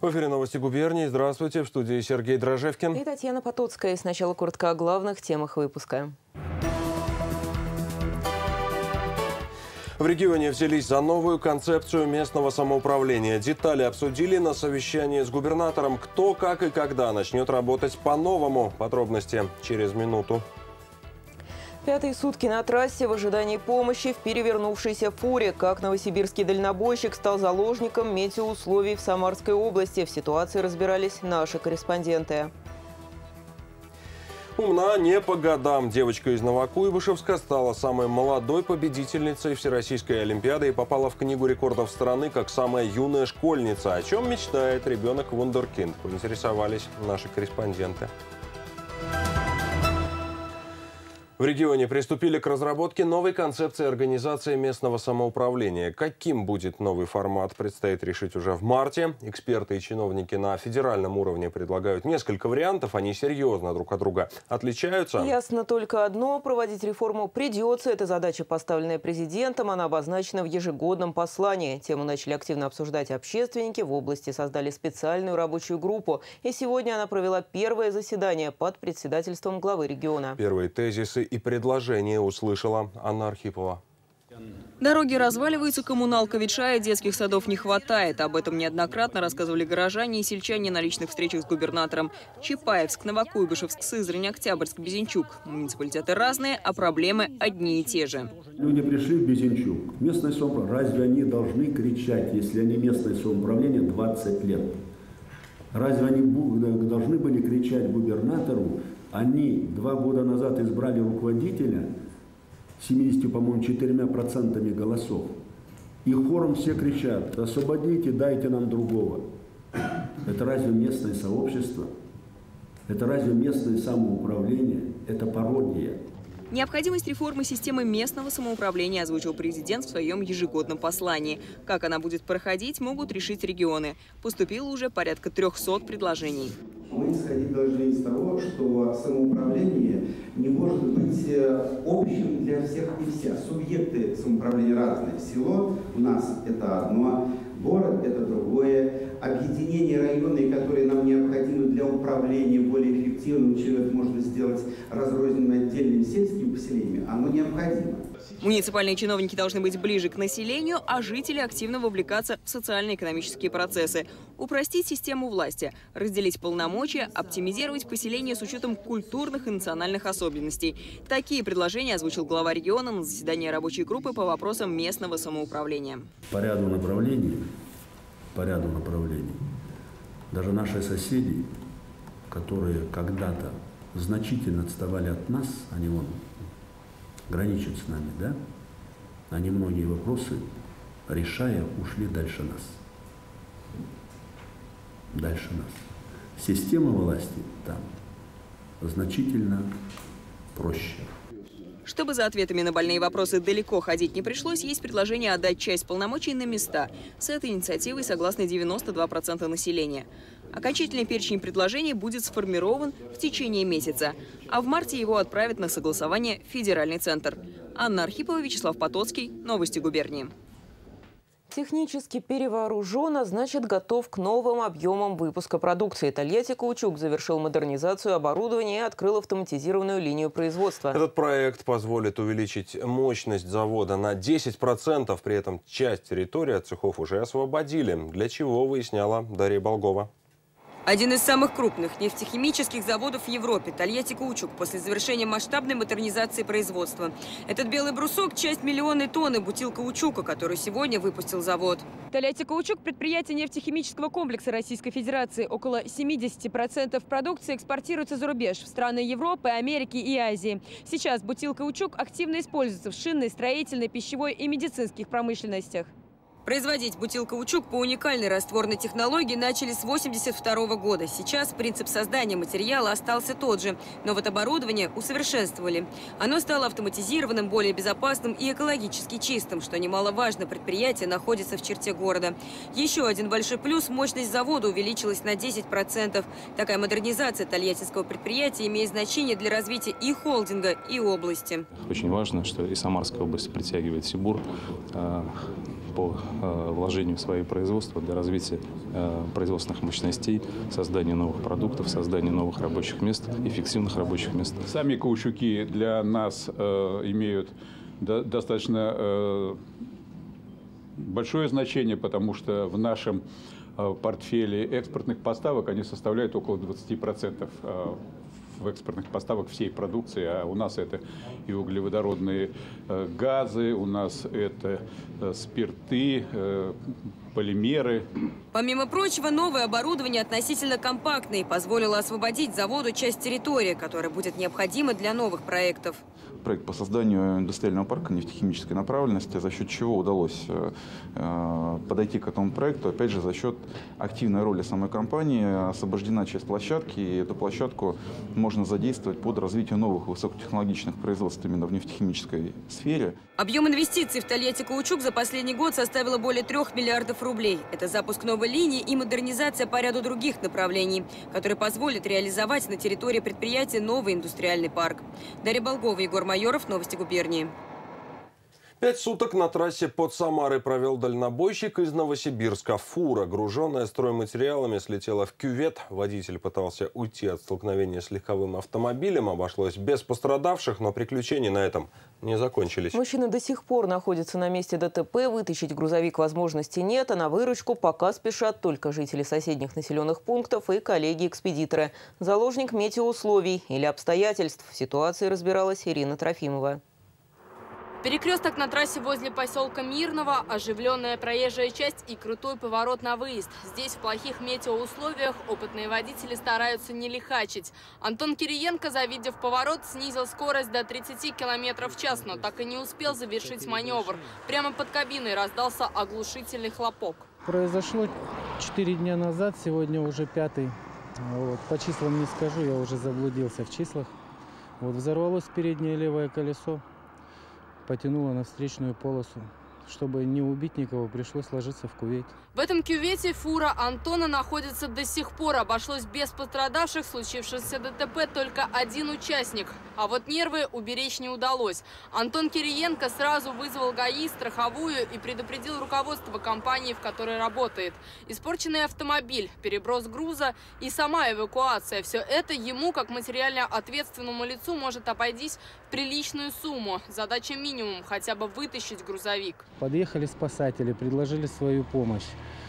В эфире новости губернии. Здравствуйте. В студии Сергей Дрожевкин. И Татьяна Потоцкая. Сначала коротко о главных темах выпуска. В регионе взялись за новую концепцию местного самоуправления. Детали обсудили на совещании с губернатором. Кто, как и когда начнет работать по-новому. Подробности через минуту. Пятые сутки на трассе в ожидании помощи в перевернувшейся фуре. Как новосибирский дальнобойщик стал заложником метеоусловий в Самарской области. В ситуации разбирались наши корреспонденты. Умна не по годам. Девочка из Новокуйбышевска стала самой молодой победительницей Всероссийской олимпиады и попала в книгу рекордов страны как самая юная школьница. О чем мечтает ребенок-вундеркинд? Поинтересовались наши корреспонденты. В регионе приступили к разработке новой концепции организации местного самоуправления. Каким будет новый формат, предстоит решить уже в марте. Эксперты и чиновники на федеральном уровне предлагают несколько вариантов. Они серьезно друг от друга отличаются. Ясно только одно. Проводить реформу придется. Это задача, поставленная президентом. Она обозначена в ежегодном послании. Тему начали активно обсуждать общественники. В области создали специальную рабочую группу. И сегодня она провела первое заседание под председательством главы региона. Первые тезисы и предложения услышала Анна Архипова. Дороги разваливаются, коммуналка ветшает, детских садов не хватает. Об этом неоднократно рассказывали горожане и сельчане на личных встречах с губернатором. Чапаевск, Новокуйбышевск, Сызрань, Октябрьск, Безенчук. Муниципалитеты разные, а проблемы одни и те же. Люди пришли в Безенчук. Местное самоуправление. Разве они должны кричать, если они местное самоуправление 20 лет? Разве они должны были кричать губернатору? Они 2 года назад избрали руководителя 70, по-моему, 4% голосов. И хором все кричат: освободите, дайте нам другого. Это разве местное сообщество? Это разве местное самоуправление? Это пародия. Необходимость реформы системы местного самоуправления озвучил президент в своем ежегодном послании. Как она будет проходить, могут решить регионы. Поступило уже порядка 300 предложений. Мы исходить должны из того, что самоуправление не может быть общим для всех и вся. Субъекты самоуправления разные. Село у нас это одно, город это другое. Объединение районные, которые нам необходимы для управления более эффективным, чем это можно сделать разрозненными отдельными сельскими поселениями, оно необходимо. Муниципальные чиновники должны быть ближе к населению, а жители активно вовлекаться в социально-экономические процессы. Упростить систему власти, разделить полномочия, оптимизировать поселение с учетом культурных и национальных особенностей. Такие предложения озвучил глава региона на заседании рабочей группы по вопросам местного самоуправления. По ряду направлений, даже наши соседи, которые когда-то значительно отставали от нас, они граничат с нами, да? Они многие вопросы, решая, ушли дальше нас. Система власти там значительно проще. Чтобы за ответами на больные вопросы далеко ходить не пришлось, есть предложение отдать часть полномочий на места. С этой инициативой согласны 92% населения. Окончательный перечень предложений будет сформирован в течение месяца, а в марте его отправят на согласование в федеральный центр. Анна Архипова, Вячеслав Потоцкий. Новости губернии. Технически перевооружен, а значит готов к новым объемам выпуска продукции. Тольятти Каучук завершил модернизацию оборудования и открыл автоматизированную линию производства. Этот проект позволит увеличить мощность завода на 10%. При этом часть территории от цехов уже освободили. Для чего, выясняла Дарья Болгова. Один из самых крупных нефтехимических заводов в Европе – Тольятти Каучук после завершения масштабной модернизации производства. Этот белый брусок – часть миллионной тонны бутил каучука, который сегодня выпустил завод. Тольятти Каучук – предприятие нефтехимического комплекса Российской Федерации. Около 70% продукции экспортируется за рубеж в страны Европы, Америки и Азии. Сейчас бутил каучук активно используется в шинной, строительной, пищевой и медицинских промышленностях. Производить бутил-каучук по уникальной растворной технологии начали с 1982 года. Сейчас принцип создания материала остался тот же, но вот оборудование усовершенствовали. Оно стало автоматизированным, более безопасным и экологически чистым, что немаловажно, предприятие находится в черте города. Еще один большой плюс – мощность завода увеличилась на 10%. Такая модернизация тольяттинского предприятия имеет значение для развития и холдинга, и области. Очень важно, что и Самарская область притягивает Сибур. по вложению в свои производства для развития производственных мощностей, создания новых продуктов, создания новых рабочих мест, эффективных рабочих мест. Сами каучуки для нас имеют достаточно большое значение, потому что в нашем портфеле экспортных поставок они составляют около 20% в экспортных поставок всей продукции, а у нас это и углеводородные газы, у нас это спирты, полимеры. Помимо прочего, новое оборудование относительно компактное и позволило освободить заводу часть территории, которая будет необходима для новых проектов. Проект по созданию индустриального парка нефтехимической направленности, за счет чего удалось подойти к этому проекту, опять же, за счет активной роли самой компании. Освобождена часть площадки, и эту площадку можно задействовать под развитие новых высокотехнологичных производств именно в нефтехимической сфере. Объем инвестиций в Тольятти Каучук за последний год составило более 3 миллиардов рублей. Это запуск новой линии и модернизация по ряду других направлений, которые позволят реализовать на территории предприятия новый индустриальный парк. Дарья Болгова, Егор Майоров, новости губернии. 5 суток на трассе под Самарой провел дальнобойщик из Новосибирска. Фура, груженная стройматериалами, слетела в кювет. Водитель пытался уйти от столкновения с легковым автомобилем. Обошлось без пострадавших, но приключения на этом не закончились. Мужчина до сих пор находится на месте ДТП. Вытащить грузовик возможности нет, а на выручку пока спешат только жители соседних населенных пунктов и коллеги-экспедиторы. Заложник метеоусловий или обстоятельств. В ситуации разбиралась Ирина Трофимова. Перекресток на трассе возле поселка Мирного, оживленная проезжая часть и крутой поворот на выезд. Здесь в плохих метеоусловиях опытные водители стараются не лихачить. Антон Кириенко, завидев поворот, снизил скорость до 30 км в час, но так и не успел завершить маневр. Прямо под кабиной раздался оглушительный хлопок. Произошло 4 дня назад, сегодня уже 5-й. По числам не скажу, я уже заблудился в числах. Взорвалось переднее левое колесо. Потянуло на встречную полосу. Чтобы не убить никого, пришлось ложиться в кювет. В этом кювете фура Антона находится до сих пор. Обошлось без пострадавших. Случившееся ДТП только один участник. А вот нервы уберечь не удалось. Антон Кириенко сразу вызвал ГАИ, страховую и предупредил руководство компании, в которой работает. Испорченный автомобиль, переброс груза и сама эвакуация. Все это ему, как материально ответственному лицу, может обойтись в приличную сумму. Задача минимум – хотя бы вытащить грузовик. Подъехали спасатели, предложили свою помощь.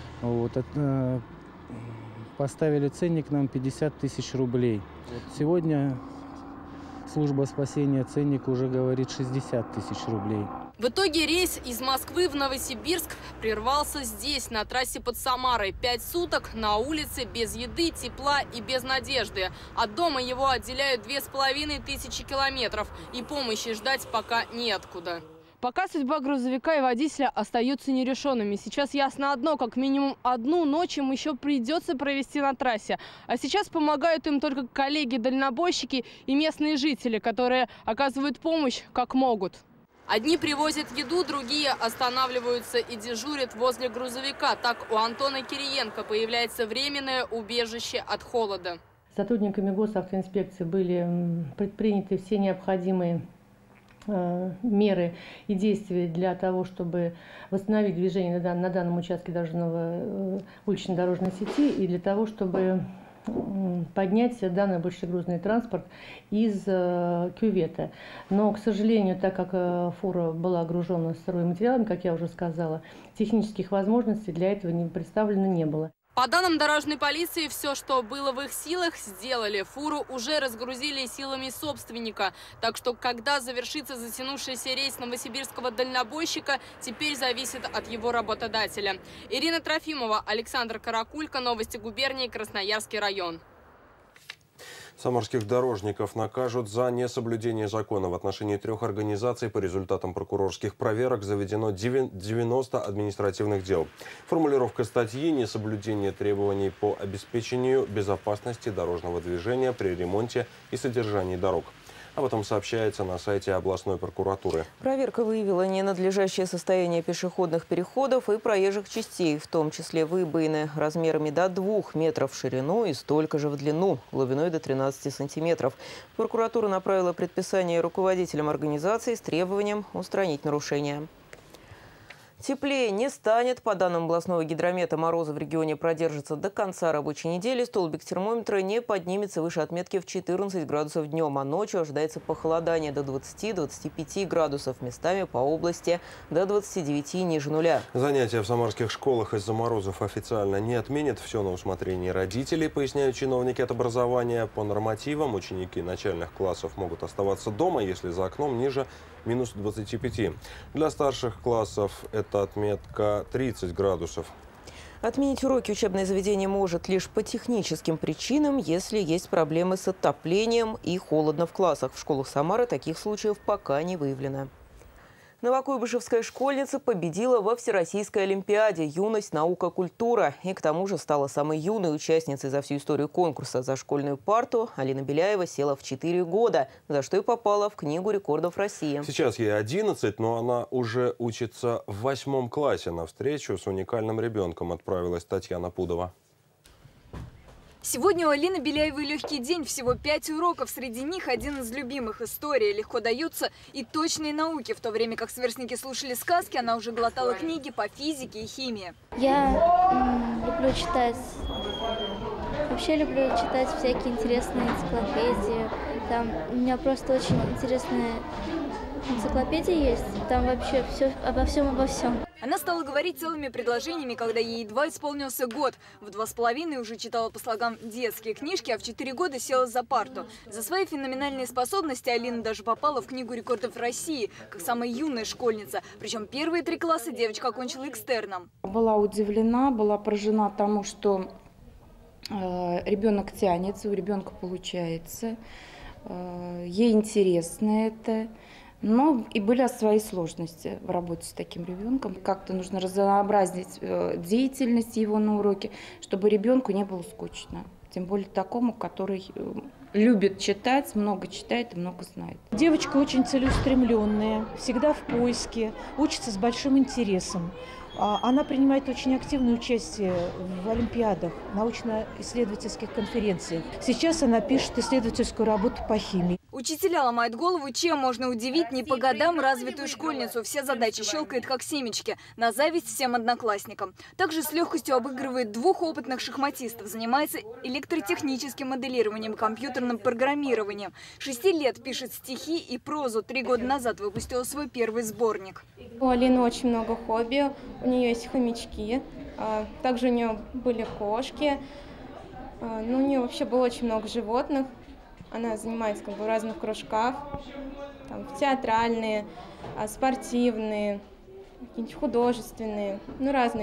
Поставили ценник нам 50 тысяч рублей. Сегодня служба спасения ценник уже говорит 60 тысяч рублей. В итоге рейс из Москвы в Новосибирск прервался здесь, на трассе под Самарой. 5 суток на улице, без еды, тепла и без надежды. От дома его отделяют 2500 километров. И помощи ждать пока неоткуда. Пока судьба грузовика и водителя остаются нерешенными. Сейчас ясно одно: как минимум одну ночь им еще придется провести на трассе. А сейчас помогают им только коллеги-дальнобойщики и местные жители, которые оказывают помощь как могут. Одни привозят еду, другие останавливаются и дежурят возле грузовика. Так у Антона Кириенко появляется временное убежище от холода. Сотрудниками госавтоинспекции были предприняты все необходимые меры и действия для того, чтобы восстановить движение на данном участке улично-дорожной сети и для того, чтобы поднять данный большегрузный транспорт из кювета. Но, к сожалению, так как фура была гружена стройматериалами, как я уже сказала, технических возможностей для этого представлено не было. По данным дорожной полиции, все, что было в их силах, сделали. Фуру уже разгрузили силами собственника. Так что, когда завершится затянувшийся рейс новосибирского дальнобойщика, теперь зависит от его работодателя. Ирина Трофимова, Александр Каракулько, новости губернии, Красноярский район. Самарских дорожников накажут за несоблюдение закона. В отношении 3 организаций по результатам прокурорских проверок заведено 90 административных дел. Формулировка статьи – несоблюдение требований по обеспечению безопасности дорожного движения при ремонте и содержании дорог. Об этом сообщается на сайте областной прокуратуры. Проверка выявила ненадлежащее состояние пешеходных переходов и проезжих частей, в том числе выбоины размерами до 2 метров в ширину и столько же в длину, глубиной до 13 сантиметров. Прокуратура направила предписание руководителям организации с требованием устранить нарушения. Теплее не станет. По данным областного гидромета, морозы в регионе продержатся до конца рабочей недели. Столбик термометра не поднимется выше отметки в 14 градусов днем, а ночью ожидается похолодание до 20-25 градусов. Местами по области до 29 ниже нуля. Занятия в самарских школах из-за морозов официально не отменят. Все на усмотрение родителей, поясняют чиновники от образования. По нормативам ученики начальных классов могут оставаться дома, если за окном ниже минус 25. Для старших классов это отметка 30 градусов. Отменить уроки учебное заведение может лишь по техническим причинам, если есть проблемы с отоплением и холодно в классах. В школах Самары таких случаев пока не выявлено. Новокуйбышевская школьница победила во Всероссийской олимпиаде «Юность, наука, культура». И к тому же стала самой юной участницей за всю историю конкурса. За школьную парту Алина Беляева села в 4 года, за что и попала в Книгу рекордов России. Сейчас ей 11, но она уже учится в 8 классе. На встречу с уникальным ребенком отправилась Татьяна Пудова. Сегодня у Алины Беляевой легкий день. Всего 5 уроков. Среди них один из любимых – история. Легко даются и точные науки. В то время как сверстники слушали сказки, она уже глотала книги по физике и химии. Я люблю читать. Вообще люблю читать всякие интересные энциклопедии. Там у меня просто очень интересная энциклопедия есть. Там вообще все обо всем. Она стала говорить целыми предложениями, когда ей едва исполнился год. В 2,5 уже читала по слогам детские книжки, а в 4 года села за парту. За свои феноменальные способности Алина даже попала в Книгу рекордов России, как самая юная школьница. Причем первые 3 класса девочка окончила экстерном. Была удивлена, была поражена тому, что ребенок тянется, у ребенка получается. Ей интересно это. Но и были свои сложности в работе с таким ребенком. Как-то нужно разнообразить деятельность его на уроке, чтобы ребенку не было скучно. Тем более такому, который любит читать, много читает и много знает. Девочка очень целеустремленная, всегда в поиске, учится с большим интересом. Она принимает очень активное участие в олимпиадах, научно-исследовательских конференциях. Сейчас она пишет исследовательскую работу по химии. Учителя ломают голову, чем можно удивить не по годам развитую школьницу. Все задачи щелкает как семечки, на зависть всем одноклассникам. Также с легкостью обыгрывает 2 опытных шахматистов, занимается электротехническим моделированием, компьютерным программированием. 6 лет пишет стихи и прозу. 3 года назад выпустила свой первый сборник. У Алины очень много хобби. У нее есть хомячки, также у нее были кошки. У нее вообще было очень много животных. Она занимается в разных кружках, театральные, спортивные, какие-нибудь художественные, разные,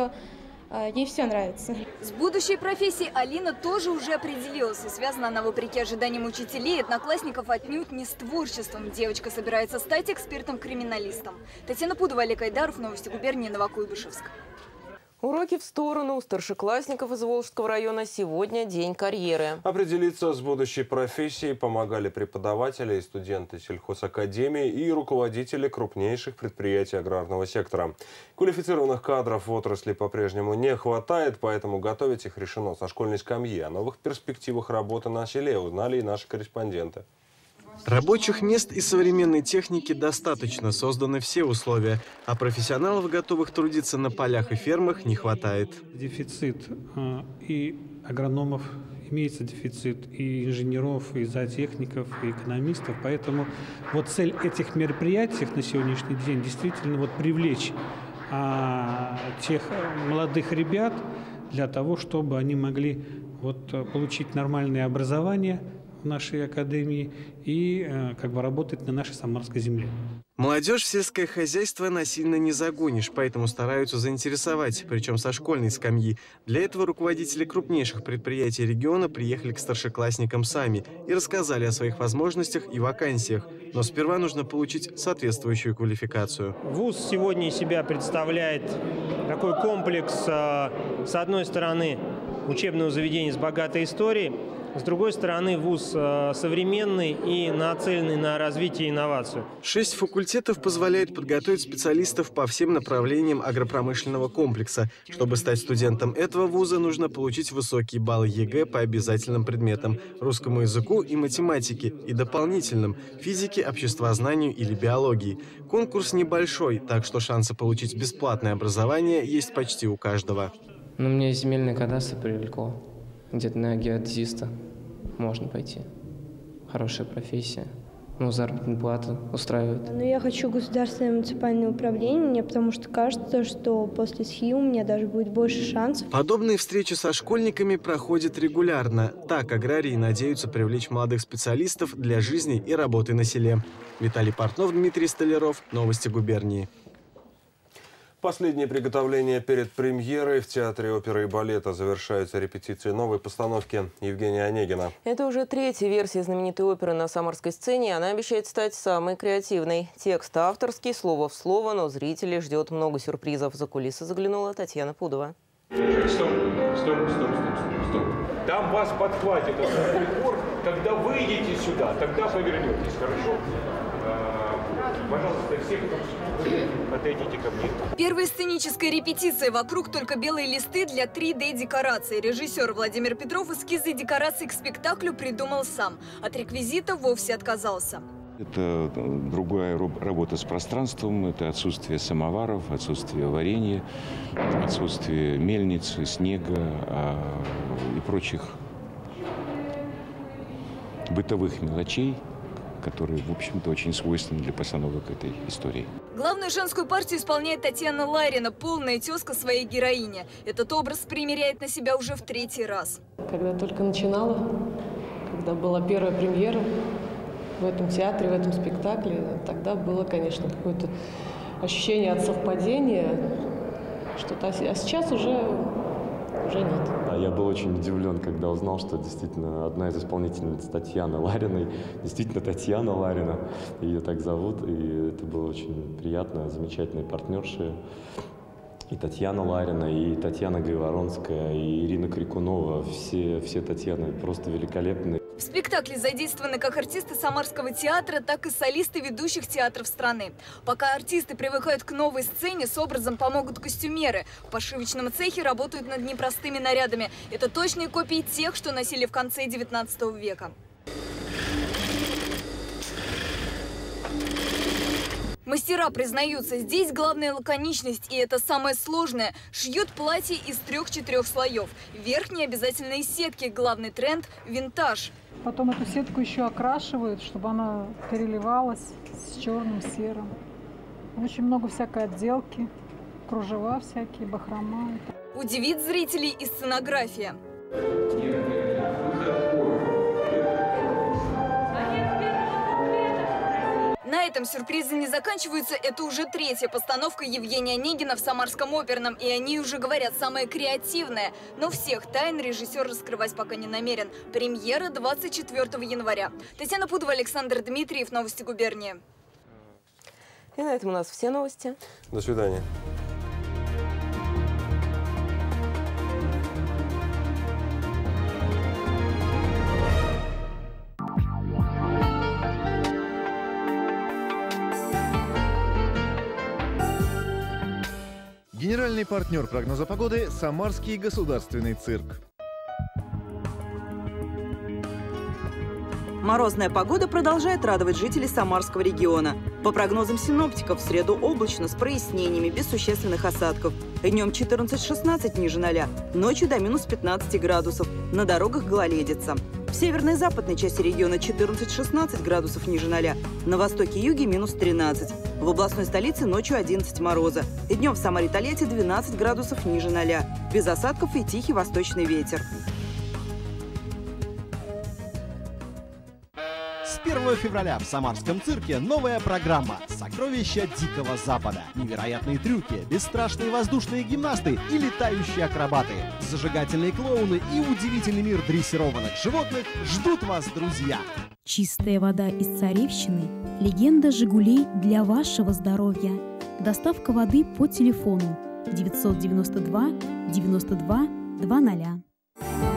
ей все нравится. С будущей профессией Алина тоже уже определилась. И связана она, вопреки ожиданиям учителей и одноклассников, отнюдь не с творчеством. Девочка собирается стать экспертом-криминалистом. Татьяна Пудова, Олег Айдаров, новости губернии Новокуйбышевск. Уроки в сторону. У старшеклассников из Волжского района сегодня день карьеры. Определиться с будущей профессией помогали преподаватели и студенты сельхозакадемии и руководители крупнейших предприятий аграрного сектора. Квалифицированных кадров в отрасли по-прежнему не хватает, поэтому готовить их решено со школьной скамьи. О новых перспективах работы на селе узнали и наши корреспонденты. Рабочих мест и современной техники достаточно, созданы все условия, а профессионалов, готовых трудиться на полях и фермах, не хватает. Дефицит и агрономов, имеется дефицит и инженеров, и зоотехников, и экономистов. Поэтому цель этих мероприятий на сегодняшний день действительно привлечь тех молодых ребят для того, чтобы они могли получить нормальное образование в нашей академии и работать на нашей самарской земле. Молодежь в сельское хозяйство насильно не загонишь, поэтому стараются заинтересовать, причем со школьной скамьи. Для этого руководители крупнейших предприятий региона приехали к старшеклассникам сами и рассказали о своих возможностях и вакансиях. Но сперва нужно получить соответствующую квалификацию. ВУЗ сегодня из себя представляет такой комплекс, с одной стороны, учебного заведения с богатой историей. С другой стороны, вуз современный и нацеленный на развитие и инновацию. 6 факультетов позволяют подготовить специалистов по всем направлениям агропромышленного комплекса. Чтобы стать студентом этого вуза, нужно получить высокие баллы ЕГЭ по обязательным предметам – русскому языку и математике, и дополнительным – физике, обществознанию или биологии. Конкурс небольшой, так что шансы получить бесплатное образование есть почти у каждого. Но мне земельный кадастр привлекло. Где-то на геодезиста можно пойти. Хорошая профессия. Ну, заработная плата устраивает. Но я хочу государственное муниципальное управление, потому что кажется, что после СХИ у меня даже будет больше шансов. Подобные встречи со школьниками проходят регулярно. Так аграрии надеются привлечь молодых специалистов для жизни и работы на селе. Виталий Портнов, Дмитрий Столяров. Новости губернии. Последние приготовления перед премьерой. В Театре оперы и балета завершаются репетиции новой постановки Евгения Онегина. Это уже третья версия знаменитой оперы на самарской сцене. Она обещает стать самой креативной. Текст авторский, слово в слово, но зрителей ждет много сюрпризов. За кулисы заглянула Татьяна Пудова. Стоп. Там вас подхватит этот хор. Когда выйдете сюда, тогда повернетесь, хорошо? Пожалуйста, все, кто отойдите ко мне. Первая сценическая репетиция. Вокруг только белые листы для 3D-декораций. Режиссер Владимир Петров эскизы и декорации к спектаклю придумал сам. От реквизита вовсе отказался. Это другая работа с пространством, это отсутствие самоваров, отсутствие варенья, отсутствие мельницы, снега и прочих бытовых мелочей, которые, в общем-то, очень свойственны для постановок этой истории. Главную женскую партию исполняет Татьяна Ларина, полная тезка своей героини. Этот образ примеряет на себя уже в 3-й раз. Когда только начинала, когда была первая премьера в этом театре, в этом спектакле, тогда было, конечно, какое-то ощущение от совпадения, что-то, а сейчас уже нет. Я был очень удивлен, когда узнал, что действительно одна из исполнительниц Татьяны Лариной, действительно Татьяна Ларина, ее так зовут, и это было очень приятно, замечательные партнерши. И Татьяна Ларина, и Татьяна Гайворонская, и Ирина Крикунова, все Татьяны просто великолепные. В спектакле задействованы как артисты Самарского театра, так и солисты ведущих театров страны. Пока артисты привыкают к новой сцене, с образом помогут костюмеры. В пошивочном цехе работают над непростыми нарядами. Это точные копии тех, что носили в конце 19 века. Мастера признаются, здесь главная лаконичность, и это самое сложное. Шьют платье из 3-4 слоев. Верхние обязательно из сетки. Главный тренд – винтаж. Потом эту сетку еще окрашивают, чтобы она переливалась с черным, серым. Очень много всякой отделки, кружева всякие, бахрома. Удивит зрителей и сценография. На этом сюрпризы не заканчиваются. Это уже 3-я постановка Евгения Онегина в Самарском оперном. И они уже говорят, самое креативное. Но всех тайн режиссер раскрывать пока не намерен. Премьера 24 января. Татьяна Пудова, Александр Дмитриев. Новости губернии. И на этом у нас все новости. До свидания. Генеральный партнер прогноза погоды – Самарский государственный цирк. Морозная погода продолжает радовать жителей Самарского региона. По прогнозам синоптиков, в среду облачно с прояснениями, без существенных осадков. Днем 14-16 ниже 0, ночью до минус 15 градусов. На дорогах гололедица. В северной и западной части региона 14-16 градусов ниже 0, на востоке и юге минус 13. В областной столице ночью 11 мороза. И днем в Самаре-Тольятти 12 градусов ниже 0. Без осадков и тихий восточный ветер. С 1 февраля в Самарском цирке новая программа «Сокровища Дикого Запада». Невероятные трюки, бесстрашные воздушные гимнасты и летающие акробаты. Зажигательные клоуны и удивительный мир дрессированных животных ждут вас, друзья! Чистая вода из Царевщины – легенда «Жигулей» для вашего здоровья. Доставка воды по телефону 992 92 00. Thank you.